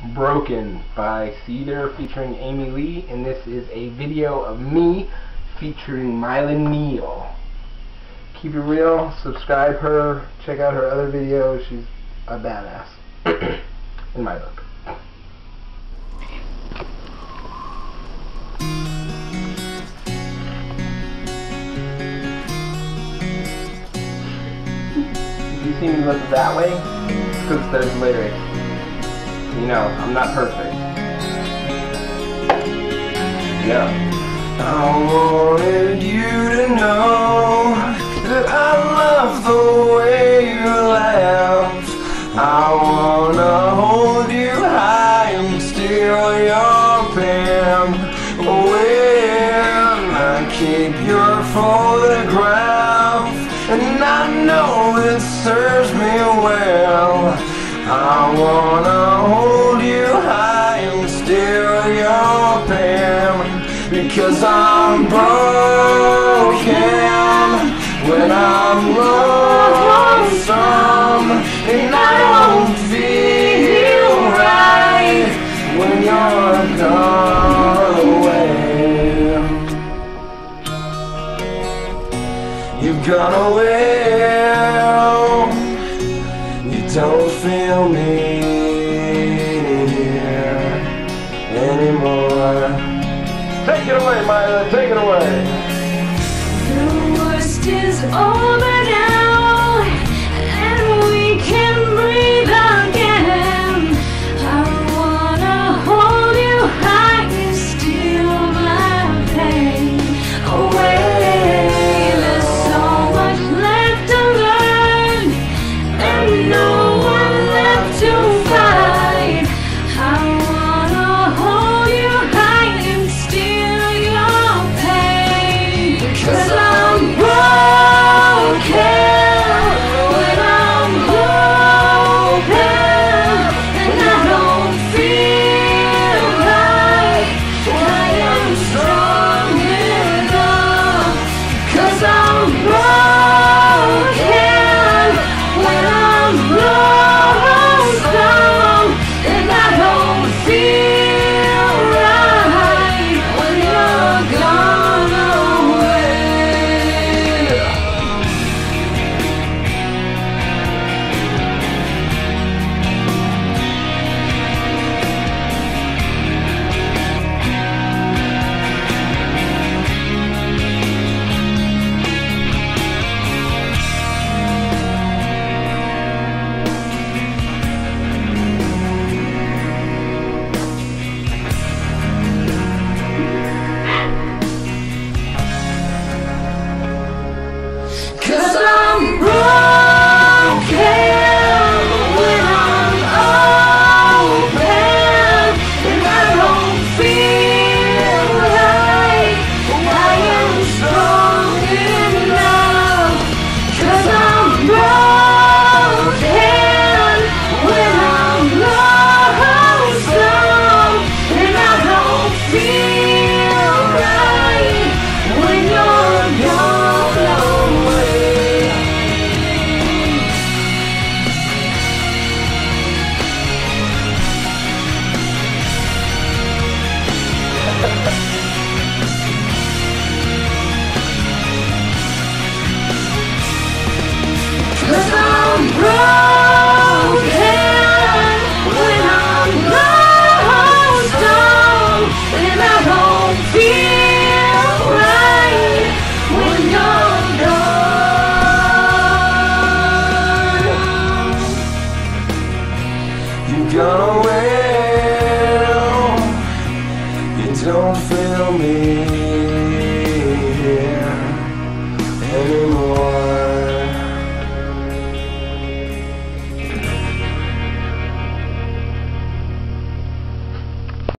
Broken by Cedar featuring Amy Lee, and this is a video of me featuring Mylan Neal. Keep it real, subscribe her, check out her other videos. She's a badass in my book. If you see me look that way, it's because there's lyrics. You know, I'm not perfect. Yeah. I wanted you to know that I love the way you laugh. I wanna hold you high and steal your pen when I keep your photograph, and I know it serves me well. I wanna hold you high and steal your pen, because I'm broken when I'm lonesome, and I don't feel right when you're gone away. You've gone away. You don't feel me anymore. Take it away, Myla, take it away. The worst is over now, and we can breathe again. I wanna hold you high and steal my pain away. There's so much left to learn, and no one left to fight. I wanna hold you high and steal your pain, 'cause I'm broken when I'm broken, and I don't feel like I am strong enough. 'Cause I'm broken when I'm lonesome, and I don't feel right when you're gone away. 'Cause I'm broken when I'm open, and I don't feel like I am strong enough. 'Cause I'm broken when I'm lonesome, and I don't feel right when you're gone away. Cause I'm broken when I'm lonesome, and I don't feel right when you're gone. You gone away. You don't feel me